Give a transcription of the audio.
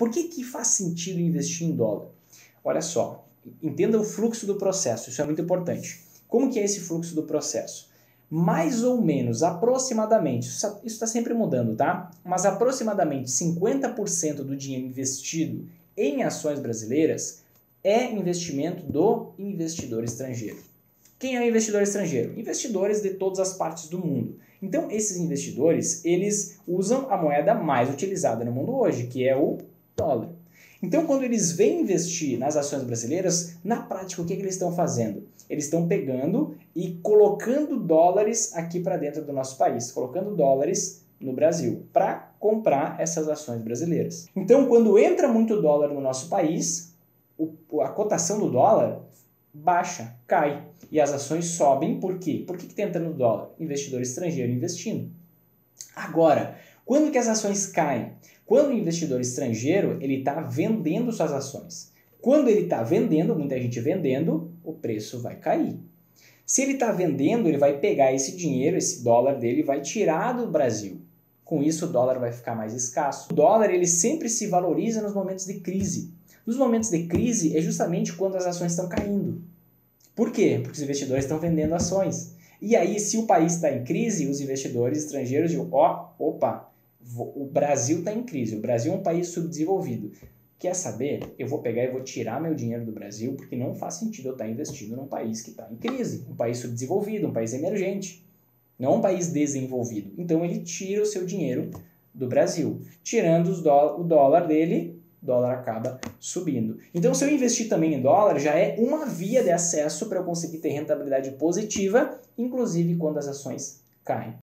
Por que que faz sentido investir em dólar? Olha só, entenda o fluxo do processo, isso é muito importante. Como que é esse fluxo do processo? Mais ou menos, aproximadamente, isso está sempre mudando, tá? Mas aproximadamente 50% do dinheiro investido em ações brasileiras é investimento do investidor estrangeiro. Quem é o investidor estrangeiro? Investidores de todas as partes do mundo. Então, esses investidores, eles usam a moeda mais utilizada no mundo hoje, que é o dólar. Então, quando eles vêm investir nas ações brasileiras, na prática, o que eles estão fazendo? Eles estão pegando e colocando dólares aqui para dentro do nosso país, colocando dólares no Brasil, para comprar essas ações brasileiras. Então, quando entra muito dólar no nosso país, a cotação do dólar baixa, cai. E as ações sobem, por quê? Por que está entrando dólar? Investidor estrangeiro investindo. Agora, quando que as ações caem? Quando o investidor estrangeiro está vendendo suas ações. Quando ele está vendendo, muita gente vendendo, o preço vai cair. Se ele está vendendo, ele vai pegar esse dinheiro, esse dólar dele, e vai tirar do Brasil. Com isso, o dólar vai ficar mais escasso. O dólar ele sempre se valoriza nos momentos de crise. Nos momentos de crise é justamente quando as ações estão caindo. Por quê? Porque os investidores estão vendendo ações. E aí, se o país está em crise, os investidores estrangeiros dizem, opa, o Brasil está em crise, o Brasil é um país subdesenvolvido. Quer saber? Eu vou pegar e vou tirar meu dinheiro do Brasil, porque não faz sentido eu estar investindo num país que está em crise, um país subdesenvolvido, um país emergente, não um país desenvolvido. Então ele tira o seu dinheiro do Brasil. Tirando o dólar dele, o dólar acaba subindo. Então, se eu investir também em dólar, já é uma via de acesso para eu conseguir ter rentabilidade positiva, inclusive quando as ações caem.